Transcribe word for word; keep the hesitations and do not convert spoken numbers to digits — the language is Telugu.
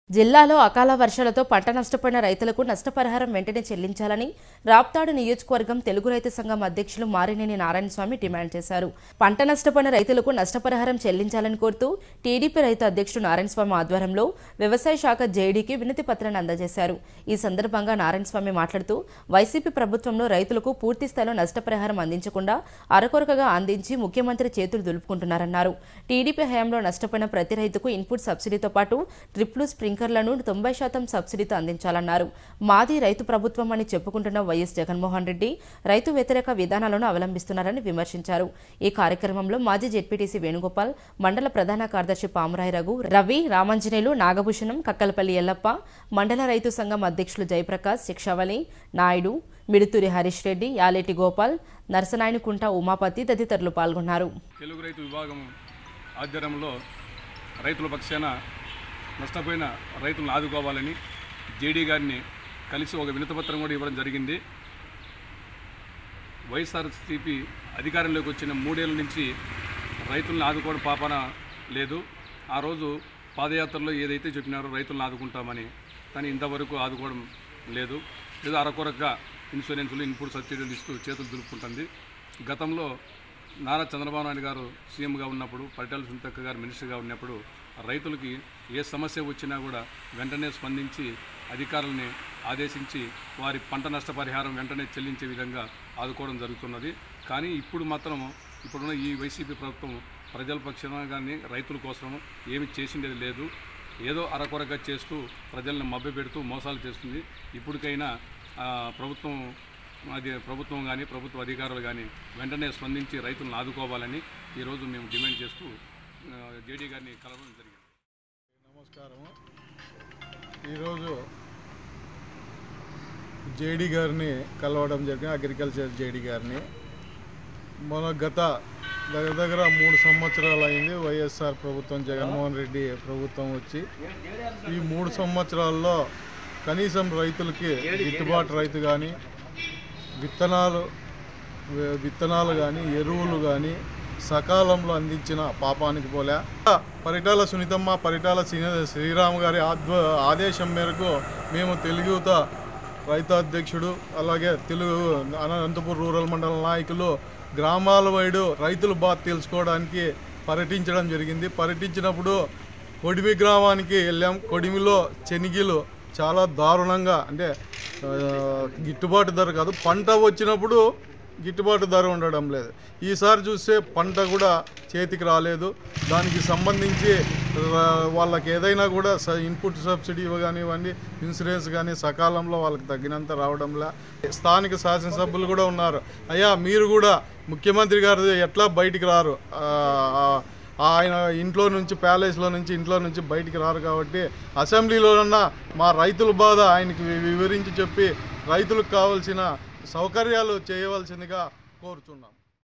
జిల్లాలో అకాల వర్షాలతో పంట నష్టపోయిన రైతులకు నష్టపరిహారం వెంటనే చెల్లించాలని రాప్తాడు నియోజకవర్గం తెలుగు రైతు సంఘం అధ్యక్షులు మారినేని నారాయణస్వామి డిమాండ్ చేశారు. పంట నష్టపోయిన రైతులకు నష్టపరిహారం చెల్లించాలని కోరుతూ టీడీపీ రైతు అధ్యక్షుడు నారాయణస్వామి ఆధ్వర్యంలో వ్యవసాయ శాఖ జేడీకి వినతి పత్రాన్ని అందజేశారు. ఈ సందర్భంగా నారాయణస్వామి మాట్లాడుతూ వైసీపీ ప్రభుత్వంలో రైతులకు పూర్తి స్థాయిలో నష్టపరిహారం అందించకుండా అరకొరకగా అందించి ముఖ్యమంత్రి చేతులు దులుపుకుంటున్నారన్నారు. టీడీపీ హయాంలో నష్టపోయిన ప్రతి రైతుకు ఇన్పుట్ సబ్సిడీతో పాటు డ్రిప్లు స్ప్రింక్ లను తొంభై శాతం సబ్సిడీతో అందించాలన్నారు. మాది రైతు ప్రభుత్వం అని చెప్పుకుంటున్న వైఎస్ జగన్మోహన్ రెడ్డి రైతు వ్యతిరేక విధానాలను అవలంబిస్తున్నారని విమర్శించారు. ఈ కార్యక్రమంలో మాజీ జెడ్పీటీసీ వేణుగోపాల్, మండల ప్రధాన కార్యదర్శి పామురాయి రఘు, రవి, రామాంజనేయులు, నాగభూషణం, కక్కలపల్లి ఎల్లప్ప, మండల రైతు సంఘం అధ్యక్షులు జయప్రకాష్, శిక్షావళి, నాయుడు, మిడుతూరి హరీష్ రెడ్డి, యాలేటి గోపాల్, నరసనాయనకుంట ఉమాపతి తదితరులు పాల్గొన్నారు. తెలుగు రైతు విభాగం ఆధ్వర్యంలో రైతుల పక్షాన నష్టపోయిన రైతులను ఆదుకోవాలని జేడీ గారిని కలిసి ఒక వినతిపత్రం కూడా ఇవ్వడం జరిగింది. వైఎస్ఆర్సీపీ అధికారంలోకి వచ్చిన మూడేళ్ల నుంచి రైతులను ఆదుకోవడం పాపన లేదు. ఆ రోజు పాదయాత్రలో ఏదైతే చెప్పినారో రైతులను ఆదుకుంటామని, కానీ ఇంతవరకు ఆదుకోవడం లేదు. ఏదో అరకొరగా ఇన్సూరెన్సులు, ఇన్పుట్ సబ్సిడీలు ఇస్తూ చేతులు దులుపుకుంటుంది. గతంలో నారా చంద్రబాబు నాయుడు గారు సీఎంగా ఉన్నప్పుడు, పరిటాల సునీతక్క గారు మినిస్టర్గా ఉన్నప్పుడు రైతులకి ఏ సమస్య వచ్చినా కూడా వెంటనే స్పందించి అధికారులని ఆదేశించి వారి పంట నష్టపరిహారం వెంటనే చెల్లించే విధంగా ఆదుకోవడం జరుగుతున్నది. కానీ ఇప్పుడు మాత్రం ఇప్పుడున్న ఈ వైసీపీ ప్రభుత్వం ప్రజల పక్షాన కానీ రైతుల కోసం ఏమి చేసిండేది లేదు. ఏదో అరకొరగా చేస్తూ ప్రజల్ని మభ్యపెడుతూ మోసాలు చేస్తుంది. ఇప్పటికైనా ప్రభుత్వం అది ప్రభుత్వం కానీ ప్రభుత్వ అధికారులు కానీ వెంటనే స్పందించి రైతులను ఆదుకోవాలని ఈరోజు మేము డిమాండ్ చేస్తూ జేడీ గారిని కలవడం జరిగింది. నమస్కారం. ఈరోజు జేడీ గారిని కలవడం జరిగింది, అగ్రికల్చర్ జేడీ గారిని. మన గత దగ్గర దగ్గర మూడు సంవత్సరాలు అయింది వైఎస్ఆర్ ప్రభుత్వం, జగన్మోహన్ రెడ్డి ప్రభుత్వం వచ్చి. ఈ మూడు సంవత్సరాల్లో కనీసం రైతులకి గిట్టుబాటు రైతు కానీ, విత్తనాలు విత్తనాలు కానీ, ఎరువులు కానీ సకాలంలో అందించిన పాపానికి పోలే. పరిటాల సునీతమ్మ, పరిటాల శ్రీరామ్ గారి ఆదేశం మేరకు మేము తెలుగుత రైతు అధ్యక్షుడు, అలాగే తెలుగు అనంతపూర్ రూరల్ మండల నాయకులు గ్రామాల వైడు రైతుల బాధ తెలుసుకోవడానికి పర్యటించడం జరిగింది. పర్యటించినప్పుడు కొడిమి గ్రామానికి వెళ్ళాం. కొడిమిలో శనగలు చాలా దారుణంగా, అంటే గిట్టుబాటు ధర కాదు, పంట వచ్చినప్పుడు గిట్టుబాటు ధర ఉండడం లేదు. ఈసారి చూస్తే పంట కూడా చేతికి రాలేదు. దానికి సంబంధించి వాళ్ళకి ఏదైనా కూడా ఇన్పుట్ సబ్సిడీ కానివ్వండి, ఇన్సూరెన్స్ కానీ సకాలంలో వాళ్ళకి తగ్గినంత రావడంలా. స్థానిక శాసనసభ్యులు కూడా ఉన్నారు. అయ్యా మీరు కూడా ముఖ్యమంత్రి గారు ఎట్లా బయటికి రారు, ఆయన ఇంట్లో నుంచి, ప్యాలెస్లో నుంచి ఇంట్లో నుంచి బయటికి రారు కాబట్టి అసెంబ్లీలోనన్నా మా రైతుల బాధ ఆయనకి వివరించి చెప్పి రైతులకు కావాల్సిన సౌకర్యాలు చేయవలసిందిగా కోరుతున్నాం.